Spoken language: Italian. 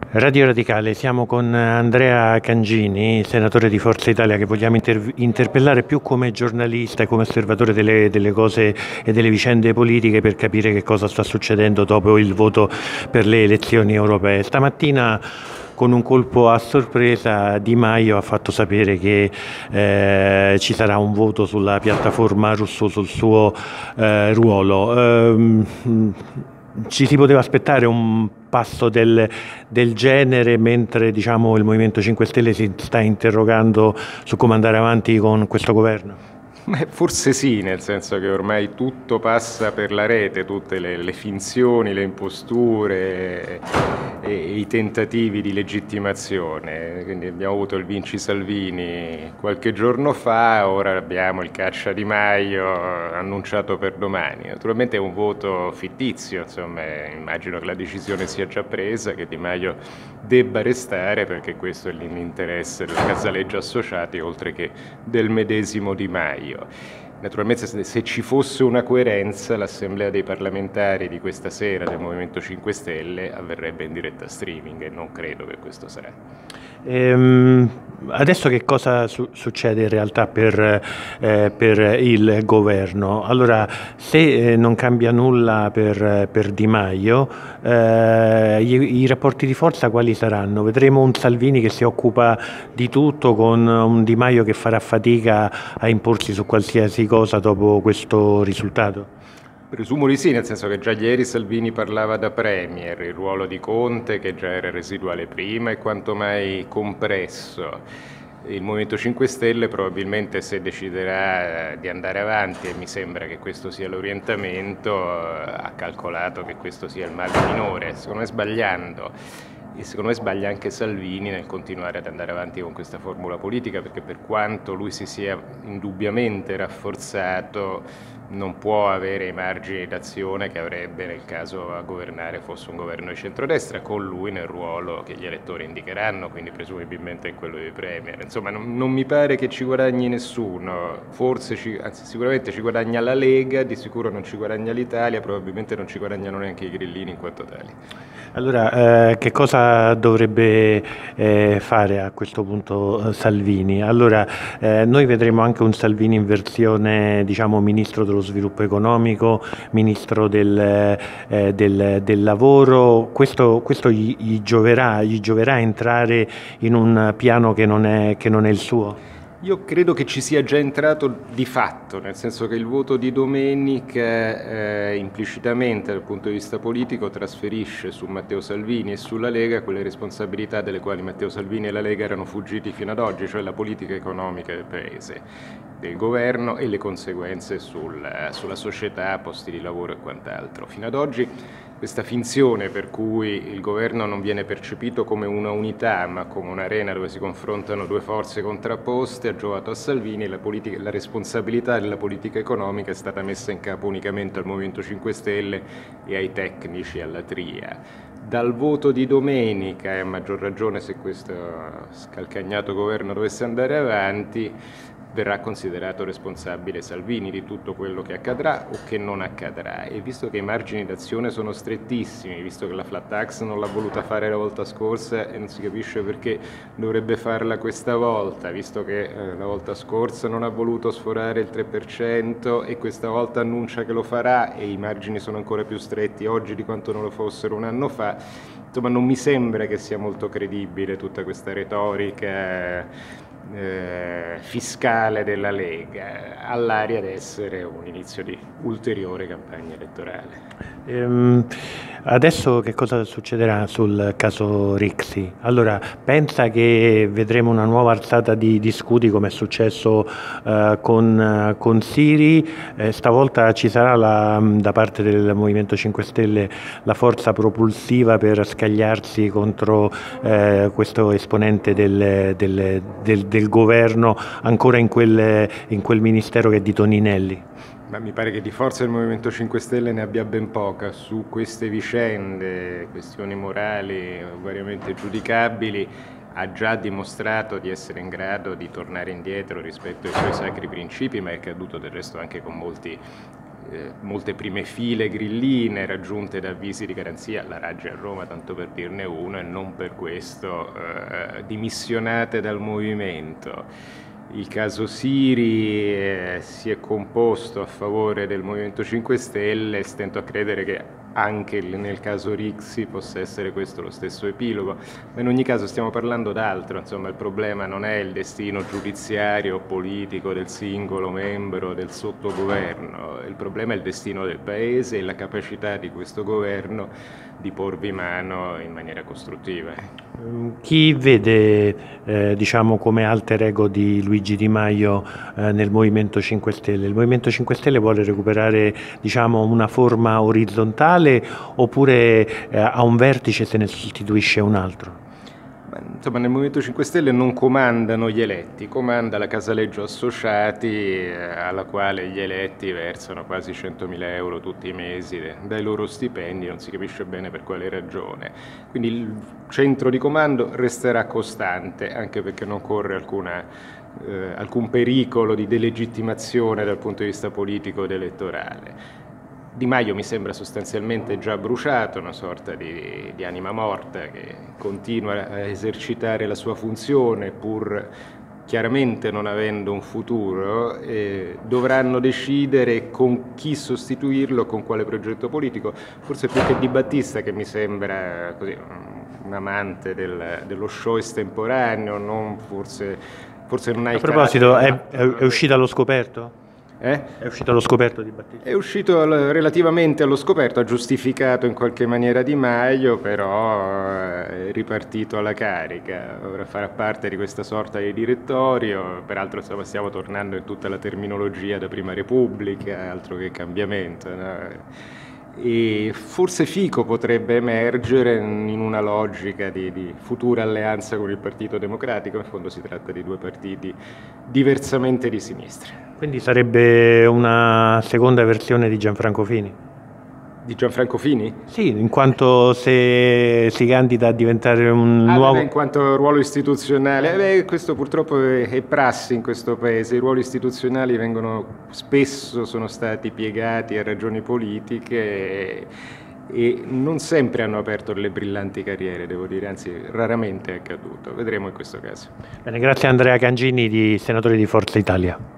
Radio Radicale, siamo con Andrea Cangini, senatore di Forza Italia, che vogliamo interpellare più come giornalista e come osservatore delle cose e delle vicende politiche per capire che cosa sta succedendo dopo il voto per le elezioni europee. Stamattina, con un colpo a sorpresa, Di Maio ha fatto sapere che ci sarà un voto sulla piattaforma Rousseau sul suo ruolo. Ci si poteva aspettare un passo del genere mentre, diciamo, il Movimento 5 Stelle si sta interrogando su come andare avanti con questo governo? Forse sì, nel senso che ormai tutto passa per la rete, tutte le finzioni, le imposture e i tentativi di legittimazione. Quindi abbiamo avuto il Vinci Salvini qualche giorno fa, ora abbiamo il caccia Di Maio annunciato per domani. Naturalmente è un voto fittizio, insomma, immagino che la decisione sia già presa, che Di Maio debba restare perché questo è l'interesse della Casaleggio Associati oltre che del medesimo Di Maio. Naturalmente se ci fosse una coerenza, l'assemblea dei parlamentari di questa sera del Movimento 5 Stelle avverrebbe in diretta streaming e non credo che questo sarà. Adesso che cosa succede in realtà per il governo? Allora, se non cambia nulla per Di Maio, i rapporti di forza quali saranno? Vedremo un Salvini che si occupa di tutto con un Di Maio che farà fatica a imporsi su qualsiasi cosa dopo questo risultato? Presumo di sì, nel senso che già ieri Salvini parlava da Premier, il ruolo di Conte, che già era residuale prima, è quanto mai compresso. Il Movimento 5 Stelle probabilmente, se deciderà di andare avanti, e mi sembra che questo sia l'orientamento, ha calcolato che questo sia il male minore, secondo me sbagliando. E secondo me sbaglia anche Salvini nel continuare ad andare avanti con questa formula politica, perché per quanto lui si sia indubbiamente rafforzato, non può avere i margini d'azione che avrebbe nel caso a governare fosse un governo di centrodestra, con lui nel ruolo che gli elettori indicheranno, quindi presumibilmente in quello di Premier. Insomma, non mi pare che ci guadagni nessuno, forse anzi sicuramente ci guadagna la Lega, di sicuro non ci guadagna l'Italia, probabilmente non ci guadagnano neanche i grillini in quanto tali. Allora, che cosa dovrebbe fare a questo punto Salvini? Allora, noi vedremo anche un Salvini in versione, diciamo, ministro dello sviluppo economico, ministro del lavoro. Questo gli gioverà entrare in un piano che non è il suo? Io credo che ci sia già entrato di fatto, nel senso che il voto di domenica implicitamente dal punto di vista politico trasferisce su Matteo Salvini e sulla Lega quelle responsabilità delle quali Matteo Salvini e la Lega erano fuggiti fino ad oggi, cioè la politica economica del Paese, del governo e le conseguenze sulla società, posti di lavoro e quant'altro. Fino ad oggi questa finzione per cui il governo non viene percepito come una unità ma come un'arena dove si confrontano due forze contrapposte ha giovato a Salvini e la responsabilità della politica economica è stata messa in capo unicamente al Movimento 5 Stelle e ai tecnici, alla TRIA. Dal voto di domenica, e a maggior ragione se questo scalcagnato governo dovesse andare avanti, verrà considerato responsabile Salvini di tutto quello che accadrà o che non accadrà. E visto che i margini d'azione sono strettissimi, visto che la flat tax non l'ha voluta fare la volta scorsa e non si capisce perché dovrebbe farla questa volta, visto che la volta scorsa non ha voluto sforare il 3% e questa volta annuncia che lo farà e i margini sono ancora più stretti oggi di quanto non lo fossero un anno fa, insomma non mi sembra che sia molto credibile tutta questa retorica fiscale della Lega, all'aria di essere un inizio di ulteriore campagna elettorale. Adesso che cosa succederà sul caso Rixi? Allora, pensa che vedremo una nuova alzata di scudi come è successo con Siri? Stavolta ci sarà da parte del Movimento 5 Stelle la forza propulsiva per scagliarsi contro questo esponente del governo ancora in quel ministero che è di Toninelli? Ma mi pare che di forza il Movimento 5 Stelle ne abbia ben poca su queste vicende, questioni morali variamente giudicabili. Ha già dimostrato di essere in grado di tornare indietro rispetto ai suoi sacri principi, ma è accaduto del resto anche con molti molte prime file grilline raggiunte da avvisi di garanzia alla Raggi a Roma, tanto per dirne uno, e non per questo dimissionate dal movimento. Il caso Siri si è composto a favore del Movimento 5 Stelle, stento a credere che anche nel caso Rixi possa essere questo lo stesso epilogo, ma in ogni caso stiamo parlando d'altro, insomma il problema non è il destino giudiziario o politico del singolo membro del sottogoverno, il problema è il destino del Paese e la capacità di questo governo di porvi mano in maniera costruttiva. Chi vede diciamo come alter ego di Luigi Di Maio nel Movimento 5 Stelle? Il Movimento 5 Stelle vuole recuperare diciamo una forma orizzontale oppure a un vertice se ne sostituisce un altro? Insomma, nel Movimento 5 Stelle non comandano gli eletti, comanda la Casaleggio Associati, alla quale gli eletti versano quasi 100.000 euro tutti i mesi dai loro stipendi, non si capisce bene per quale ragione. Quindi il centro di comando resterà costante, anche perché non corre alcun pericolo di delegittimazione dal punto di vista politico ed elettorale. Di Maio mi sembra sostanzialmente già bruciato, una sorta di anima morta che continua a esercitare la sua funzione pur chiaramente non avendo un futuro. Dovranno decidere con chi sostituirlo, con quale progetto politico, forse più che Di Battista, che mi sembra così, un amante dello show estemporaneo, forse non ha il A proposito, carattere. è uscita allo scoperto? È uscito allo scoperto Di Battista? È uscito relativamente allo scoperto, ha giustificato in qualche maniera Di Maio, però è ripartito alla carica, ora farà parte di questa sorta di direttorio, peraltro stiamo tornando in tutta la terminologia da Prima Repubblica, altro che cambiamento, no? E forse Fico potrebbe emergere in una logica di futura alleanza con il Partito Democratico, in fondo si tratta di due partiti diversamente di sinistra. Quindi sarebbe una seconda versione di Gianfranco Fini? Di Gianfranco Fini? Sì, in quanto se si candida a diventare un nuovo... in quanto ruolo istituzionale, questo purtroppo è prassi in questo paese, i ruoli istituzionali sono stati piegati a ragioni politiche e non sempre hanno aperto le brillanti carriere, devo dire, anzi raramente è accaduto, vedremo in questo caso. Bene, grazie a Andrea Cangini, senatore di Forza Italia.